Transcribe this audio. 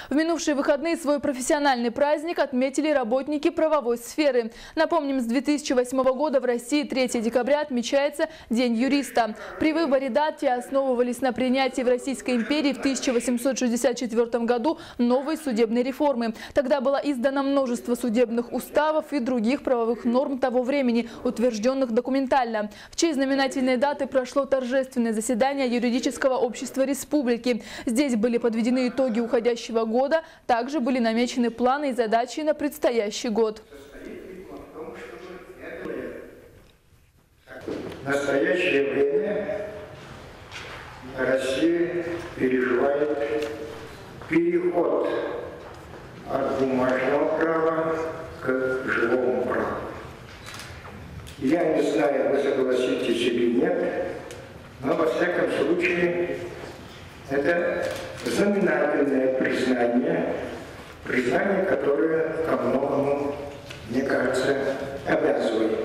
В минувшие выходные свой профессиональный праздник отметили работники правовой сферы. Напомним, с 2008 года в России 3 декабря отмечается День юриста. При выборе даты основывались на принятии в Российской империи в 1864 году новой судебной реформы. Тогда было издано множество судебных уставов и других правовых норм того времени, утвержденных документально. В честь знаменательной даты прошло торжественное заседание юридического общества республики. Здесь были подведены итоги уходящего года. Также были намечены планы и задачи на предстоящий год. В настоящее время Россия переживает переход от бумажного права к живому праву. Я не знаю, вы согласитесь или нет, но во всяком случае это знаменательное признание, которое ко многому, мне кажется, обязывает.